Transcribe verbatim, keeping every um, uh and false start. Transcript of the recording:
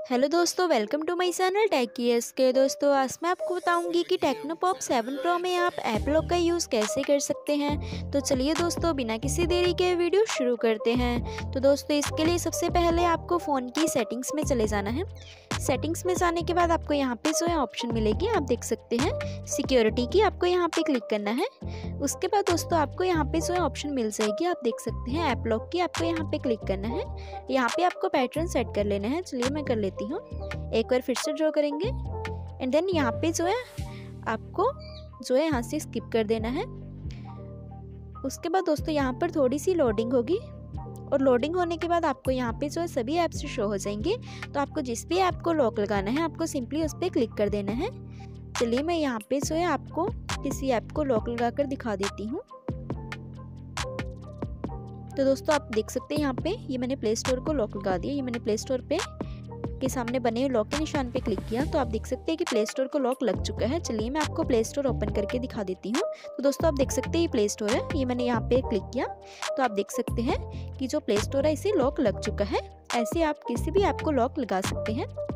Hello दोस्तों, welcome to my channel tech K. दोस्तों आज मैं आपको बताऊंगी कि टेक्नोपॉप सेवन प्रो में आप ऐप लॉक का यूज़ कैसे कर सकते हैं। तो चलिए दोस्तों, बिना किसी देरी के वीडियो शुरू करते हैं। तो दोस्तों इसके लिए सबसे पहले आपको फ़ोन की सेटिंग्स में चले जाना है। सेटिंग्स में जाने के बाद आपको यहाँ पे जो है ऑप्शन मिलेगी, आप देख सकते हैं सिक्योरिटी की, आपको यहाँ पे क्लिक करना है। उसके बाद दोस्तों आपको यहाँ पे जो है ऑप्शन मिल जाएगी, आप देख सकते हैं ऐप लॉक की, आपको यहाँ पे क्लिक करना है। यहाँ पे आपको पैटर्न सेट कर लेना है। चलिए मैं कर लेती हूँ, एक बार फिर से ड्रॉ करेंगे एंड देन यहाँ पे जो है आपको जो है यहाँ से स्किप कर देना है। उसके बाद दोस्तों यहाँ पर थोड़ी सी लोडिंग होगी और लोडिंग होने के बाद आपको यहाँ पे जो है सभी ऐप्स शो हो जाएंगे। तो आपको जिस भी ऐप को लॉक लगाना है आपको सिंपली उस पर क्लिक कर देना है। चलिए मैं यहाँ पे जो है आपको किसी ऐप को लॉक लगा कर दिखा देती हूँ। तो दोस्तों आप देख सकते हैं यहाँ पे ये मैंने प्ले स्टोर को लॉक लगा दिया। ये मैंने प्ले स्टोर पे के सामने बने हुए लॉक के निशान पे क्लिक किया तो आप देख सकते हैं कि प्ले स्टोर को लॉक लग चुका है। चलिए मैं आपको प्ले स्टोर ओपन करके दिखा देती हूँ। तो दोस्तों आप देख सकते हैं ये प्ले स्टोर है, ये मैंने यहाँ पे क्लिक किया तो आप देख सकते हैं कि जो प्ले स्टोर है इसे लॉक लग चुका है। ऐसे आप किसी भी ऐप को लॉक लगा सकते हैं।